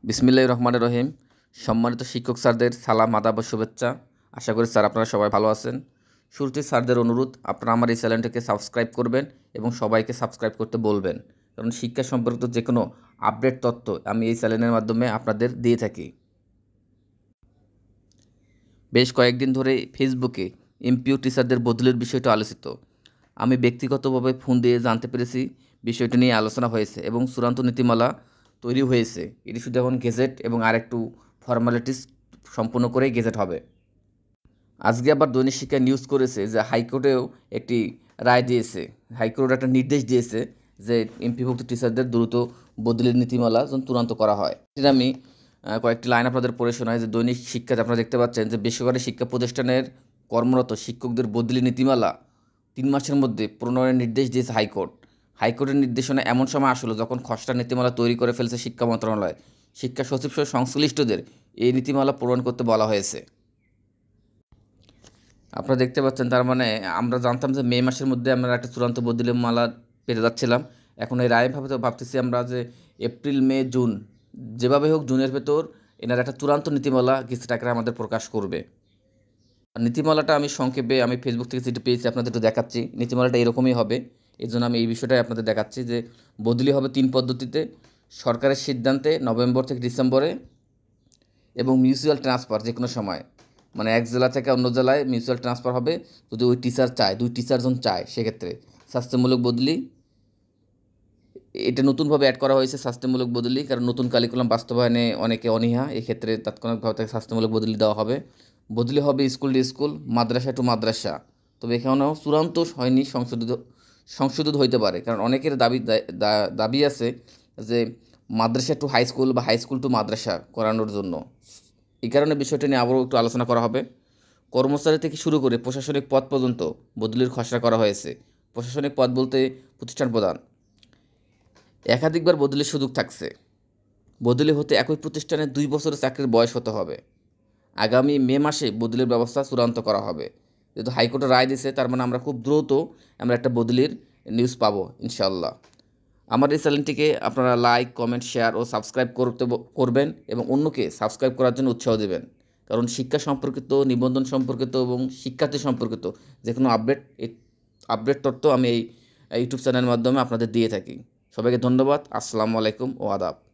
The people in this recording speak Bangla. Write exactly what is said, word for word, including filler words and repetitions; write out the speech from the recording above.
বিসমিল্লাহির রহমানির রহিম। সম্মানিত শিক্ষক স্যারদের সালাম, আদাব ও শুভেচ্ছা। আশা করি স্যার আপনারা সবাই ভালো আছেন। শুরুতেই স্যারদের অনুরোধ, আপনারা আমার এই চ্যানেলটিকে সাবস্ক্রাইব করবেন এবং সবাইকে সাবস্ক্রাইব করতে বলবেন, কারণ শিক্ষা সম্পর্কিত যে কোনো আপডেট তথ্য আমি এই চ্যানেলের মাধ্যমে আপনাদের দিয়ে থাকি। বেশ কয়েকদিন ধরে ফেসবুকে এমপিও টিচারদের বদলির বিষয়টা আলোচিত। আমি ব্যক্তিগতভাবে ফোন দিয়ে জানতে পেরেছি বিষয়টি নিয়ে আলোচনা হয়েছে এবং চূড়ান্ত নীতিমালা তৈরি হয়েছে। এটি শুধু এখন গেজেট এবং আরেকটু ফর্মালিটিস সম্পূর্ণ করেই গেজেট হবে। আজকে আবার দৈনিক শিক্ষা নিউজ করেছে যে হাইকোর্টেও একটি রায় দিয়েছে, হাইকোর্ট একটা নির্দেশ দিয়েছে যে এমপিভুক্ত টিচারদের দ্রুত বদলির নীতিমালা যেন চূড়ান্ত করা হয়। এটা আমি কয়েকটি লাইন আপনাদের পড়ে শোনাই যে দৈনিক শিক্ষাতে আপনারা দেখতে পাচ্ছেন যে বেসরকারি শিক্ষা প্রতিষ্ঠানের কর্মরত শিক্ষকদের বদলি নীতিমালা তিন মাসের মধ্যে প্রণয়নের নির্দেশ দিয়েছে হাইকোর্ট। হাইকোর্টের নির্দেশনা এমন সময় আসলো যখন খসড়া নীতিমালা তৈরি করে ফেলছে শিক্ষা মন্ত্রণালয়। শিক্ষা সচিব সহ সংশ্লিষ্টদের এই নীতিমালা প্রণয়ন করতে বলা হয়েছে। আপনারা দেখতে পাচ্ছেন, তার মানে আমরা জানতাম যে মে মাসের মধ্যে আমরা একটা চূড়ান্ত বদলি মালা পেতে যাচ্ছিলাম। এখন এই রায় ভাবে ভাবতেছি আমরা যে এপ্রিল মে জুন যেভাবে হোক জুনের ভেতর এনার একটা চূড়ান্ত নীতিমালা গেজেট আকারে আমাদের প্রকাশ করবে। নীতিমালাটা আমি সংক্ষেপে আমি ফেসবুক থেকে যেটা পেয়েছি আপনাদের একটু দেখাচ্ছি। নীতিমালাটা এরকমই হবে, এই জন্য আমি এই বিষয়টাই আপনাদের দেখাচ্ছি যে বদলি হবে তিন পদ্ধতিতে: সরকারের সিদ্ধান্তে নভেম্বর থেকে ডিসেম্বরে, এবং মিউচুয়াল ট্রান্সফার যে কোনো সময়, মানে এক জেলা থেকে অন্য জেলায় মিউচুয়াল ট্রান্সফার হবে যদি ওই টিচার চায়, দুই টিচার জন চায়, সেক্ষেত্রে স্বাস্থ্যমূলক বদলি। এটা নতুনভাবে অ্যাড করা হয়েছে স্বাস্থ্যমূলক বদলি, কারণ নতুন কারিকুলাম বাস্তবায়নে অনেকে অনীহা, এক্ষেত্রে তাৎক্ষণিকভাবে তাকে স্বাস্থ্যমূলক বদলি দেওয়া হবে। বদলি হবে স্কুল টু স্কুল, মাদ্রাসা টু মাদ্রাসা, তবে এখানেও চূড়ান্ত হয়নি, সংশোধিত সংশোধিত হইতে পারে, কারণ অনেকের দাবি দাবি আছে যে মাদ্রাসা টু হাই স্কুল বা হাই স্কুল টু মাদ্রাসা করানোর জন্য। এই কারণে বিষয়টা নিয়ে আবারও একটু আলোচনা করা হবে। কর্মচারী থেকে শুরু করে প্রশাসনিক পদ পর্যন্ত বদলির খসড়া করা হয়েছে। প্রশাসনিক পদ বলতে প্রতিষ্ঠান প্রধান। একাধিকবার বদলির সুযোগ থাকছে। বদলি হতে একই প্রতিষ্ঠানে দুই বছরের চাকরির বয়স হতে হবে। আগামী মে মাসে বদলির ব্যবস্থা চূড়ান্ত করা হবে। যেহেতু হাইকোর্টের রায় দিয়েছে, তার মানে আমরা খুব দ্রুত আমরা একটা বদলির নিউজ পাবো ইনশাল্লাহ। আমার এই চ্যানেলটিকে আপনারা লাইক, কমেন্ট, শেয়ার ও সাবস্ক্রাইব করতে করবেন এবং অন্যকে সাবস্ক্রাইব করার জন্য উৎসাহ দেবেন, কারণ শিক্ষা সম্পর্কিত, নিবন্ধন সম্পর্কিত এবং শিক্ষার্থী সম্পর্কিত যে কোনো আপডেট আপডেট তথ্য আমি এই ইউটিউব চ্যানেলের মাধ্যমে আপনাদের দিয়ে থাকি। সবাইকে ধন্যবাদ। আসসালামু আলাইকুম ও আদাব।